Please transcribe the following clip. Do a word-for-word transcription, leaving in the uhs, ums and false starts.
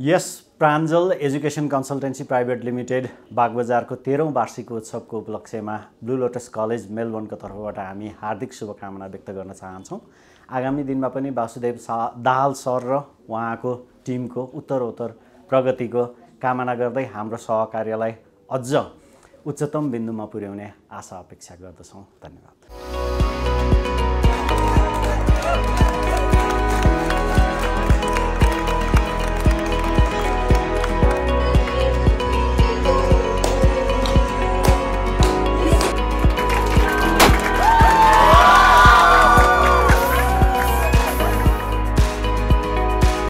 यस Pranjal education consultancy private limited बागबजारको तेह्रौं वार्षिक उत्सवको उपलक्ष्यमा ब्लू लोटस कलेज मेलबोर्नको तर्फबाट हामी हार्दिक शुभकामना व्यक्त गर्न चाहन्छौँ। आगामी दिनमा पनि वासुदेव दाहाल सर र उहाँको टिमको उत्तरोत्तर प्रगतिको कामना गर्दै हाम्रो सहकार्यलाई अझ उच्चतम बिन्दुमा पुर्याउने आशा अपेक्षा गर्दछौँ। धन्यवाद।